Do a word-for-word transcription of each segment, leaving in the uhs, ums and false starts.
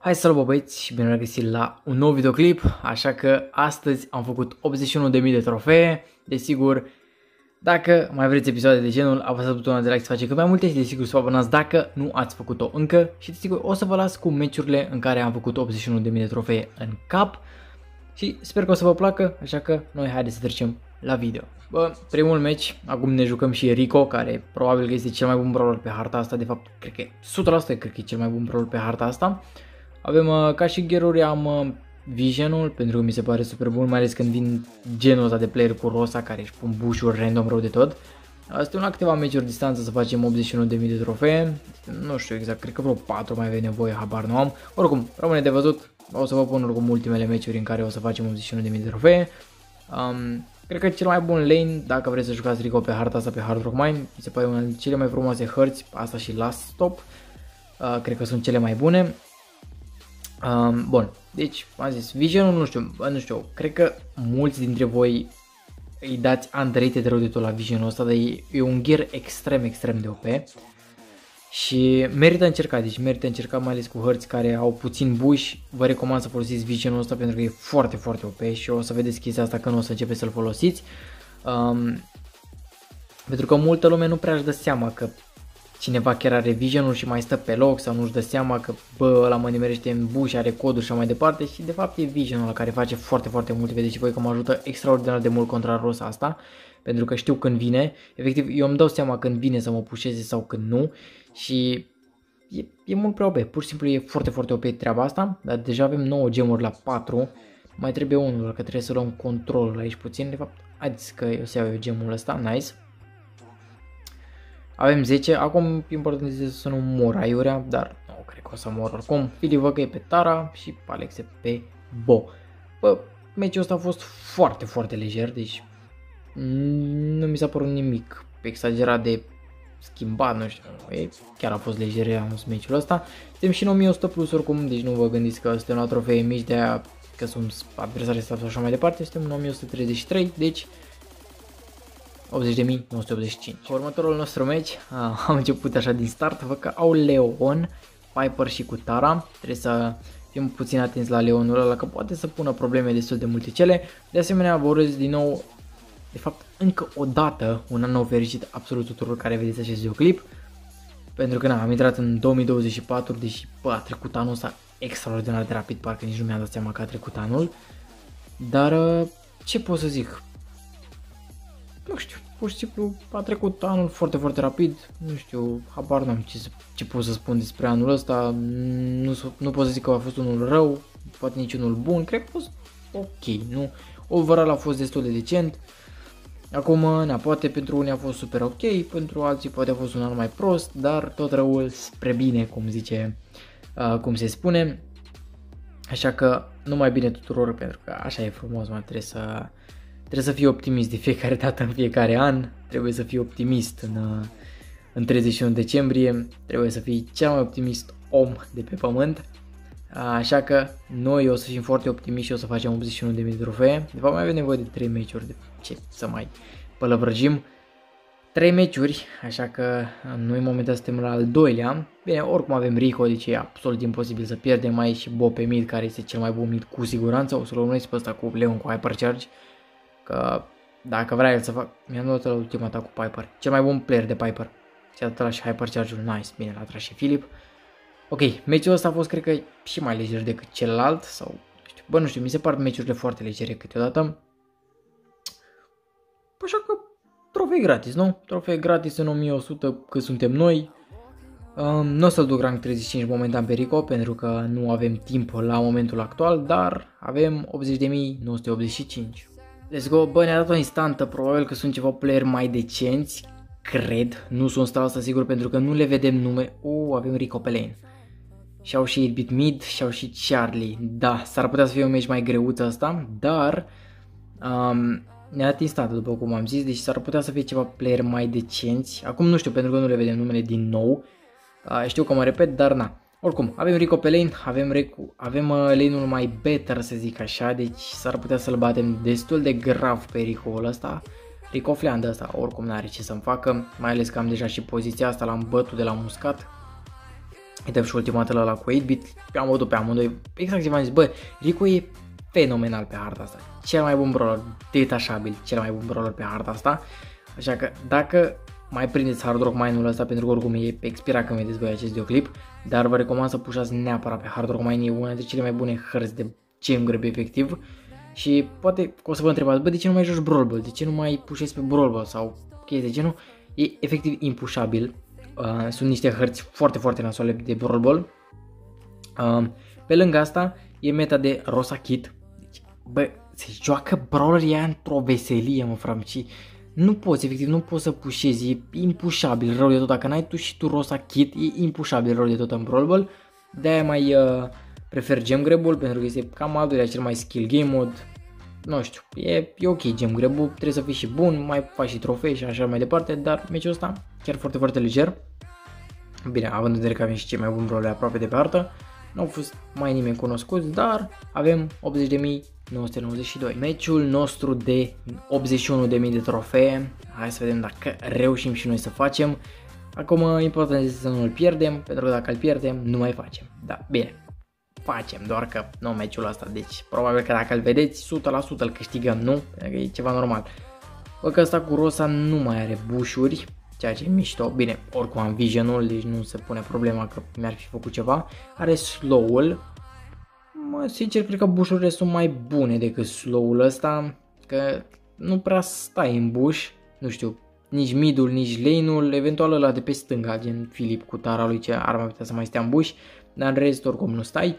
Hai salut băieți și bine regăsit la un nou videoclip, așa că astăzi am făcut optzeci și unu de mii de trofee. Desigur, dacă mai vreți episoade de genul, apăsați butonul de like să faceți cât mai multe și desigur să vă abonați dacă nu ați făcut-o încă. Și desigur o să vă las cu meciurile în care am făcut optzeci și unu de mii de trofee în cap. Și sper că o să vă placă, așa că noi haideți să trecem la video. Bă, primul meci, acum ne jucăm și Rico, care probabil că este cel mai bun brawler pe harta asta, de fapt, cred că o sută la sută cred că e cel mai bun brawler pe harta asta. Avem, uh, ca și gearuri, am uh, Vision-ul, pentru că mi se pare super bun, mai ales când vin genul ăsta de player cu Rosa, care își pun bușuri random rău de tot. Asta e una câteva meciuri distanță să facem optzeci și unu de mii de trofee, nu știu exact, cred că vreo patru mai avem nevoie, habar nu am. Oricum, rămâne de văzut, o să vă pun oricum ultimele meciuri în care o să facem optzeci și unu de mii de trofee. Um, cred că cel mai bun lane, dacă vreți să jucați Rico pe harta asta, pe Hard Rock Mine, mi se pare una dintre cele mai frumoase hărți, asta și Last Stop, uh, cred că sunt cele mai bune. Um, bun, deci am zis, Vision-ul, nu știu, nu știu, cred că mulți dintre voi îi dați underrated rău de tot la Vision-ul ăsta, dar e, e un gear extrem, extrem de O P și merită încercat, deci merită încercat mai ales cu hărți care au puțin bush. Vă recomand să folosiți Vision-ul ăsta pentru că e foarte, foarte O P și o să vedeți chestia asta când o să începeți să-l folosiți. Um, pentru că multă lume nu prea își dă seama că cineva chiar are Vision-ul și mai stă pe loc sau nu-și dă seama că bă, ăla mă nimerește în buș, are coduri și așa mai departe și de fapt e Vision-ul ăla care face foarte, foarte mult. Vedeți și voi că mă ajută extraordinar de mult contra Rosa asta, pentru că știu când vine, efectiv eu îmi dau seama când vine să mă pușeze sau când nu și e, e mult prea O P, pur și simplu e foarte, foarte O P treaba asta, dar deja avem nouă gemuri la patru, mai trebuie unul, că trebuie să luăm controlul aici puțin, de fapt, haideți că eu să iau eu gemul ăsta, nice. Avem zece, acum important este să nu mor aiurea, dar nu cred că o să mor oricum. Filip văd că e pe Tara și Alex e pe Bo. Bă, meciul ăsta a fost foarte, foarte lejer, deci nu mi s-a părut nimic exagerat de schimbat, nu știu, e, chiar a fost lejer am meciul ăsta. Suntem și în o mie o sută plus oricum, deci nu vă gândiți că suntem la trofee mici, de aia că sunt adversari staff și așa mai departe, suntem în o mie o sută treizeci și trei, deci optzeci de mii nouă sute optzeci și cinci. Următorul nostru meci, uh, am început așa din start, văd că au Leon, Piper și cu Tara. Trebuie să fim puțin atenți la Leonul ăla, că poate să pună probleme destul de multe cele. De asemenea, vă urez din nou, de fapt încă o dată, un an nou fericit absolut tuturor care vedeți acest videoclip. Pentru că na, am intrat în două mii douăzeci și patru, deși bă, a trecut anul ăsta extraordinar de rapid, parcă nici nu mi-am dat seama că a trecut anul. Dar uh, ce pot să zic? Nu știu, pur și simplu a trecut anul foarte, foarte rapid, nu știu, habar n-am ce, ce pot să spun despre anul ăsta, nu, nu pot să zic că a fost unul rău, poate nici unul bun, cred că a fost ok, nu, overall a fost destul de decent. Acum, na, poate pentru unii a fost super ok, pentru alții poate a fost un an mai prost, dar tot răul spre bine, cum zice, uh, cum se spune, așa că numai bine tuturor, pentru că așa e frumos, mă, trebuie să... Trebuie să fii optimist de fiecare dată în fiecare an, trebuie să fii optimist în, în treizeci și unu decembrie, trebuie să fii cel mai optimist om de pe pământ, așa că noi o să fim foarte optimiști și o să facem optzeci și unu de mii de trofee. De fapt mai avem nevoie de trei meciuri, de ce să mai pălăvrăgim, trei meciuri, așa că noi momentan suntem la al doilea. Bine, oricum avem Rico, deci e absolut imposibil să pierdem, mai și Bo pe mid, care este cel mai bun mid cu siguranță, o să-l urmăresc pe ăsta cu Leon cu Hypercharge. Că dacă vrea el să fac, mi-am dat la ultima ta cu Piper, cel mai bun player de Piper. Ți-a dat la și Hypercharge-ul, nice, bine, l-a tras și Filip. Ok, meciul ăsta a fost cred că și mai lejer decât celălalt, sau, nu știu, bă, nu știu, mi se par meciurile foarte legere câteodată. Așa că, trofei gratis, nu? Trofei gratis în o mie o sută, că suntem noi. Um, nu o să-l duc rank treizeci și cinci momentan pe Rico, pentru că nu avem timp la momentul actual, dar avem optzeci de mii nouă sute optzeci și cinci. Let's go, bă, ne-a dat o instantă, probabil că sunt ceva player mai decenți, cred, nu sunt o sută la sută sigur pentru că nu le vedem nume. Uh, avem Rico pe lane. Și-au și opt bit mid, și-au și Charlie, da, s-ar putea să fie un meci mai greuț ăsta, dar um, ne-a dat instantă după cum am zis, deci s-ar putea să fie ceva player mai decenți. Acum nu știu pentru că nu le vedem numele din nou, uh, știu că mă repet, dar na. Oricum, avem Rico pe lane, avem, Rico, avem uh, lane-ul mai better să zic așa, deci s-ar putea să-l batem destul de grav pe Rico-ul ăsta. Rico fleandă ăsta, oricum n-are ce să-mi facă, mai ales că am deja și poziția asta, l-am bătut de la muscat. îi dăm și ultima dată la cu opt bit, am văzut pe amândoi, exact ce v-am zis, bă, Rico e fenomenal pe harta asta, cel mai bun brawler, detașabil, cel mai bun brawler pe harta asta, așa că dacă mai prindeți Hard Rock Mine-ul ăsta, pentru că oricum e expirat când vedeți voi acest videoclip, dar vă recomand să pușați neapărat pe Hard Rock Mine, e una dintre cele mai bune hărți de gem grab efectiv. Și poate o să vă întrebați, bă, de ce nu mai joci Brawl Ball, de ce nu mai pușezi pe Brawl Ball sau chestii de genul, e efectiv impușabil, uh, sunt niște hărți foarte, foarte nasoale de Brawl Ball. Uh, pe lângă asta e meta de Rosa Kit, deci, bă, se joacă brawlerii aia într-o veselie, mă fram, și nu poți, efectiv, nu poți să pușezi, e impușabil rău de tot, dacă n-ai tu și tu Rosa Kit, e impușabil rău de tot în Brawl Ball, de-aia mai... Uh, prefer Gem Grab-ul pentru că este cam al doilea cel mai skill game mode. Nu știu, e, e ok Gem Grab-ul, trebuie să fii și bun, mai faci și trofei și așa mai departe, dar meciul ăsta chiar foarte, foarte lejer. Bine, având în vedere că avem și cei mai buni brawleri aproape de pe hartă, nu au fost mai nimeni cunoscuți, dar avem optzeci de mii nouă sute nouăzeci și doi. Meciul nostru de optzeci și unu de mii de trofee, hai să vedem dacă reușim și noi să facem. Acum important este să nu îl pierdem, pentru că dacă îl pierdem nu mai facem. Da, bine. Facem, doar că nu meciul ăsta, deci probabil că dacă îl vedeți o sută la sută îl câștigăm, nu? Pentru că e ceva normal. Bă, că ăsta cu Rosa nu mai are bușuri, ceea ce e mișto. Bine, oricum am vision-ul, deci nu se pune problema că mi-ar fi făcut ceva. Are slow-ul. Mă, sincer, cred că bușurile sunt mai bune decât slow-ul ăsta, că nu prea stai în buș, nu știu, nici mid-ul, nici lane-ul, eventual ăla de pe stânga, gen Filip cu tara lui ce ar mai putea să mai stea în buș, dar în rest oricum nu stai.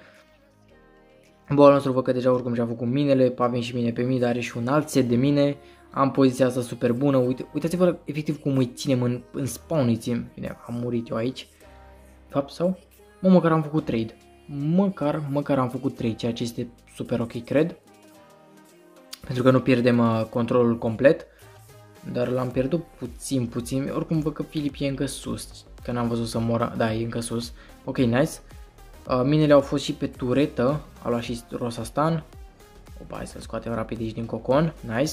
Boul nostru văd că deja oricum și-a făcut minele, avem și mine pe mid, are și un alt set de mine, am poziția asta super bună, uite, uitați-vă efectiv cum îi ținem în, în spawn, îi ținem. Bine, am murit eu aici, fapt sau? Mă, măcar am făcut trade, măcar, măcar am făcut trade, ceea ce este super ok, cred, pentru că nu pierdem uh, controlul complet, dar l-am pierdut puțin, puțin, oricum văd că Filip e încă sus, că n-am văzut să moră, da, e încă sus, ok, nice. Uh, minele au fost și pe turetă, a luat și Rosa Stan. Opa, hai să-l scoatem rapid aici din cocon, nice.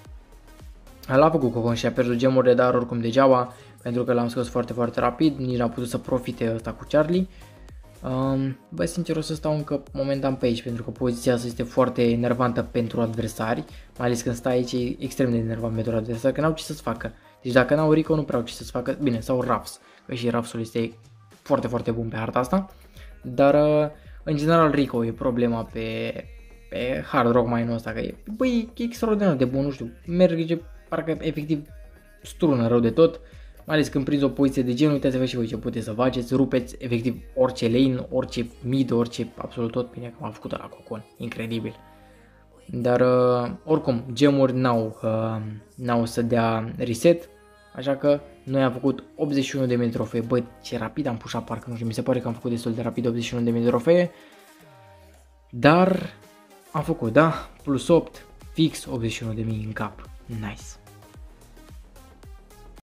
L-a făcut cocon și a pierdut gemurile, dar oricum degeaba, pentru că l-am scos foarte, foarte rapid, nici n-a putut să profite ăsta cu Charlie. Um, bă, sincer o să stau încă momentan pe aici, pentru că poziția asta este foarte enervantă pentru adversari, mai ales când stai aici e extrem de enervant pentru adversari, că n-au ce să-ți facă. Deci dacă n-au Rico nu prea au ce să-ți facă, bine, sau Ruffs, că și Ruffs-ul este foarte, foarte bun pe harta asta. Dar în general Rico e problema pe, pe Hard Rock Mine-ul ăsta, că e, băi, e extraordinar de bun, nu știu, merge parcă efectiv strună rău de tot, mai ales când prinzi o poziție de genul, uitați-vă și voi ce puteți să faceți, rupeți efectiv orice lane, orice mid, orice, absolut tot, bine că m-am făcut la cocon, incredibil. Dar uh, oricum, gemuri n-au, uh, n-au să dea reset, așa că noi am făcut optzeci și unu de mii de trofee. Bă, ce rapid am pușat parcă, nu știu, mi se pare că am făcut destul de rapid optzeci și unu de mii de trofee. Dar am făcut, da, plus opt, fix optzeci și unu de mii în cap. Nice.